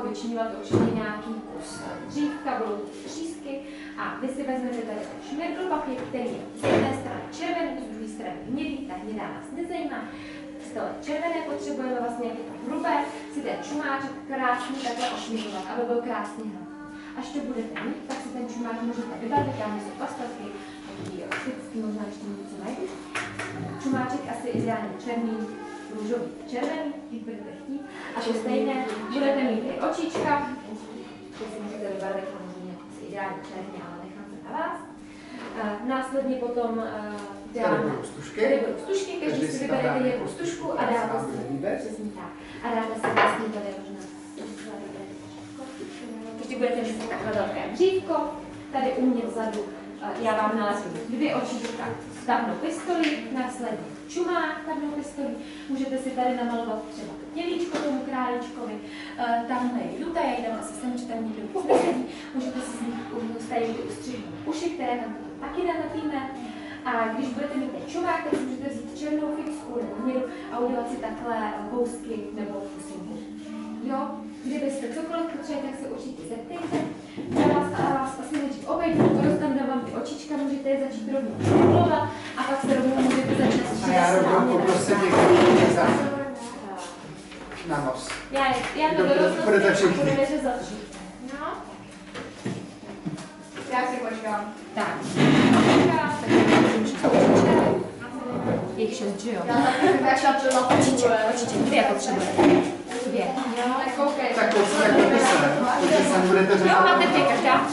vyčnívat určitě nějaký kus dřívka, budou třísky a vy si vezmete tady šmirgl papír, který je z jedné strany červený, z druhé strany hnědý, ta hnědá nás nezajímá. Z toho červené potřebujeme vlastně jako hrubé si ten čumáček krásně takhle ošmigovat, aby byl krásně hladký. Až to budete mít, tak si ten čumák můžete vybavit, tam jsou pastelky, takový optický, možná ještě něco najdu. Čumáček asi ideálně černý, růžový, červený, když budete chtít. A to stejné, budete mít i očička, to si můžete vybarvit samozřejmě asi ideálně černý, ale nechám to na vás. Následně potom tady budou stužky, každý si vyberete jednu stužku a dáte si, přesně tak, a dáte si vlastně tady možná. Když budete mít takhle velké dřívko, tady u mě vzadu já vám nalezu 2 očička s tahnou pistolí, následně čumák tahnou pistolí, můžete si tady namalovat třeba tělíčko tomu králíčkovi, tamhle je juta, já jdem asi sem, že tam někdo nic nesedí, můžete si z nich stavit ustřižnou uši, které tam taky nalepíme. A když budete mít ten čumák, tak si můžete vzít černou fixku nebo hnědou a udělat si takhle kousky nebo kusinku. Jo? Kdybyste cokoliv potřebovali, tak se určitě zeptejte. Já vás asi nejdřív obejdu, dávám ty očička, můžete je začít rovnou šmiklovat a pak se rovnou můžete začít a já rovnou poprosím někoho za na nos. Já to budete všichni. No. Já si počkám. Tak. Je jich 6, že jo? Já taky začal na očiček. 2 potřebujete. 2. Tak pojďte se, budete řešit. Jo, máte 2 každá?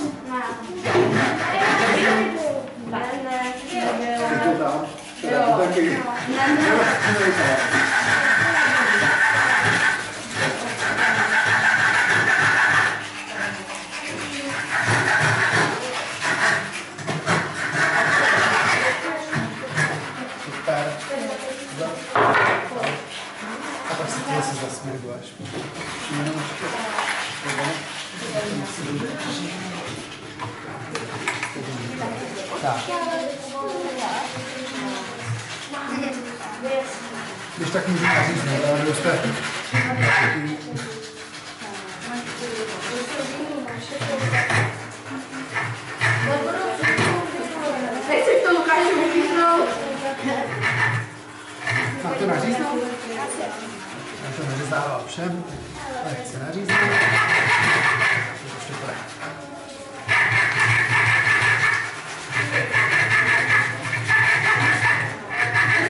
To dám. To taky. A pak si ty se zasměrguješ. Tak. Když tak můžu naříct, ale kdo jste... Teď si to Lukáši vypíchnout. Máte to naříznout? Já to nařezávám všem, ale chci naříznout. To ještě půjde.